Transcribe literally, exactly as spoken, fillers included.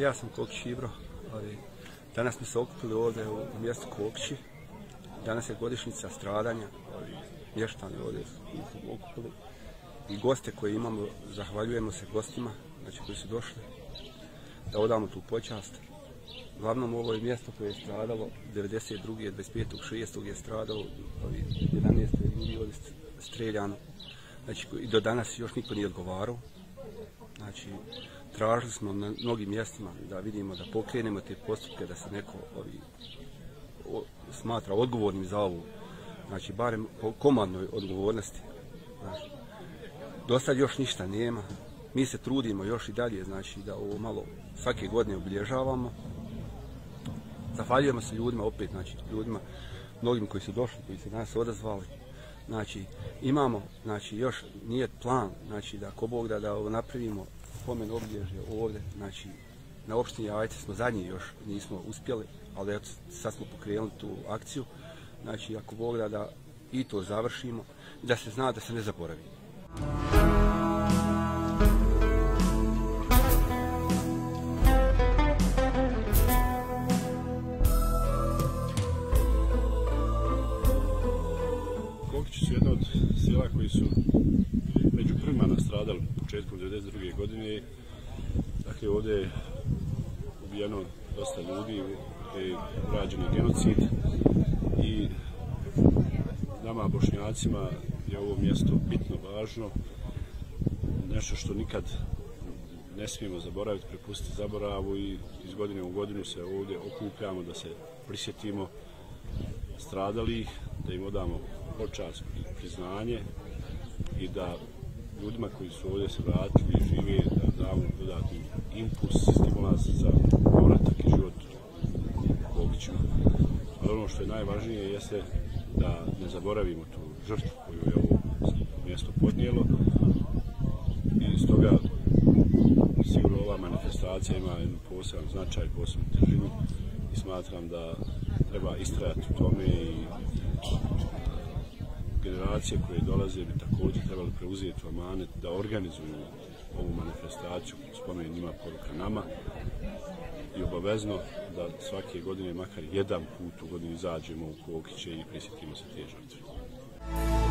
ja sam Kokić Ibro. Danas smo se okupili ovdje u mjestu Kokići. Danas je godišnjica stradanja. Mještani ovdje su okupili. I goste koje imamo, zahvaljujemo se gostima, znači koji su došli, da odamo tu počast. Uglavnom ovo je mjesto koje je stradalo devedeset druge dvadeset petog šestog je stradalo, jedanaeste ljudi ovdje streljano. Znači i do danas još niko nije odgovarao. Znači tražili smo na mnogim mjestima da vidimo da pokrenemo te postupke, da se neko ovi, o, smatra odgovornim za ovu, znači barem po komandnoj odgovornosti. Znači, do sad još ništa nema. Mi se trudimo još i dalje, znači da ovo malo svake godine obilježavamo. Zahvaljujemo se ljudima opet, znači ljudima, mnogim koji su došli, koji su danas odazvali. Znači imamo, znači još nije plan, znači da ko Bog da, da napravimo spomen obilježje ovdje, znači na opštini Jajce smo zadnji još nismo uspjeli, ali eto sad smo pokrenuli tu akciju. Znači ako Bog da, da i to završimo, da se zna da se ne zaboravi. Kokići su jedna od sela koji su među prvima nastradali početkom devedeset druge godine. Dakle, ovdje je ubijeno dosta ljudi, je urađen genocid i nama Bošnjacima je ovo mjesto bitno važno, nešto što nikad ne smijemo zaboraviti, prepustiti zaboravu i iz godine u godinu se ovdje okupljamo da se prisjetimo stradalih, da im odamo počast i priznanje i da ljudima koji su ovdje se vratili i žive da damo dodatni impuls, stimulans za povratak i život u Kokićima. Ali ono što je najvažnije jeste da ne zaboravimo tu žrtvu koju je ovo mjesto podnijelo i stoga sigurno ova manifestacija ima jedan poseban značaj, posebnu težinu i smatram da treba istrajati u tome i generacije koje dolaze bi također trebali preuzeti amanet da organizuju ovu manifestaciju, spomen njima, poruka nama i obavezno da svake godine makar jedan put u godini izađemo u Kokiće i prisjetimo se te žrtve.